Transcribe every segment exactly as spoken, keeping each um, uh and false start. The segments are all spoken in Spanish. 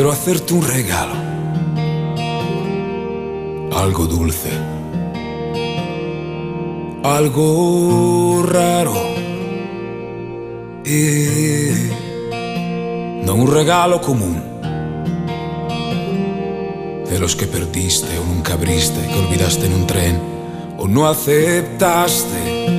quiero hacerte un regalo, algo dulce, algo raro, e no un regalo común, de los que perdiste o nunca abriste, que olvidaste en un tren o no aceptaste,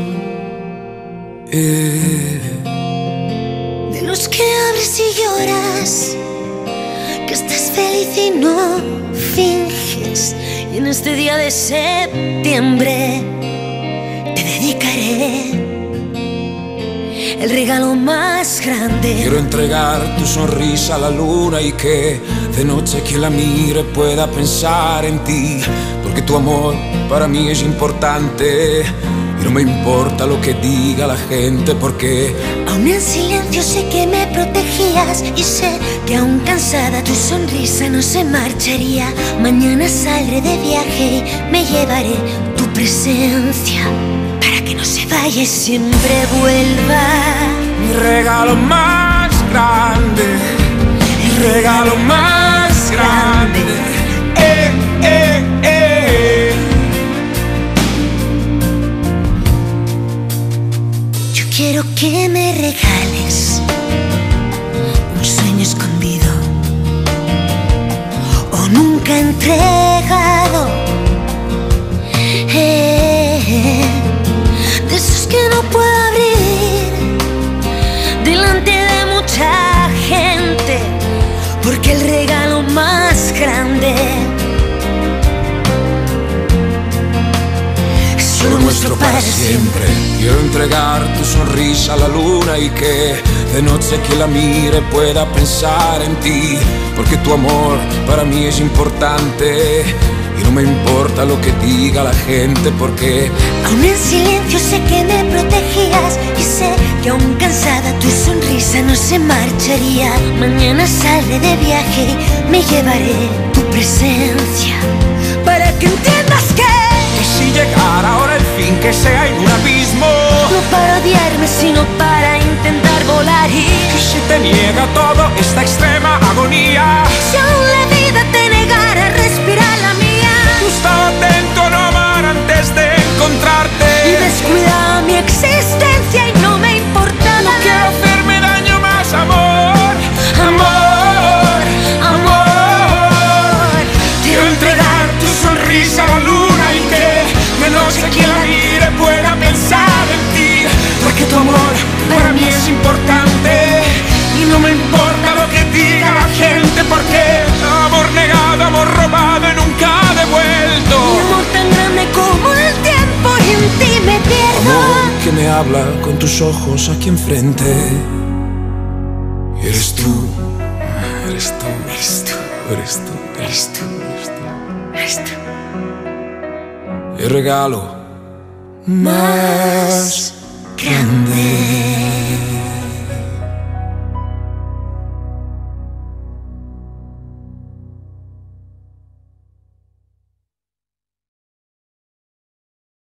eh. De los que abres y lloras, que estás feliz y no finges. Y en este día de septiembre te dedicaré el regalo más grande. Quiero entregar tu sonrisa a la luna y que de noche quien la mire pueda pensar en ti, porque tu amor para mí es importante y no me importa lo que diga la gente, porque aún en silencio sé que me protegías y sé que aún cansada tu sonrisa no se marcharía. Mañana saldré de viaje y me llevaré tu presencia para que no se vaya y siempre vuelva. Mi regalo más grande, mi regalo más grande, eh, eh, eh. Yo quiero que me regales un sueño escondido o nunca entregado, eh, de esos que no puedo abrir delante de mucha gente, porque el regalo más grande es solo nuestro para siempre. Quiero entregar tu sonrisa a la luna y que de noche quien la mire pueda pensar en ti, porque tu amor para mí es importante y no me importa lo que diga la gente, porque aún en silencio sé que me protegías y sé que aún cansada tu sonrisa no se marcharía. Mañana saldré de viaje y me llevaré tu presencia para que entiendas que y si llegara ahora el fin, que sea en un abismo, no para odiarme sino para intentar volar. Y y si te niega todo esta extrema agonía, si aún la vida te negara a respirar la mía, tú estaba atento a no amar antes de encontrarte y descuidaba mi existencia y no me importaba. No quiero hacerme daño más, amor, amor, amor. Quiero entregar tu sonrisa a la luna y que de noche quien la mire pueda pensar en ti, porque tu amor para mí es importante y no me importa lo que diga la gente, porque amor negado, amor robado y nunca devuelto. Mi amor tan grande como el tiempo y en ti me pierdo. Amor que me habla con tus ojos aquí enfrente. Eres tú, eres tú, Eres tú, eres tú, eres tú, eres tú. eres tú. El regalo más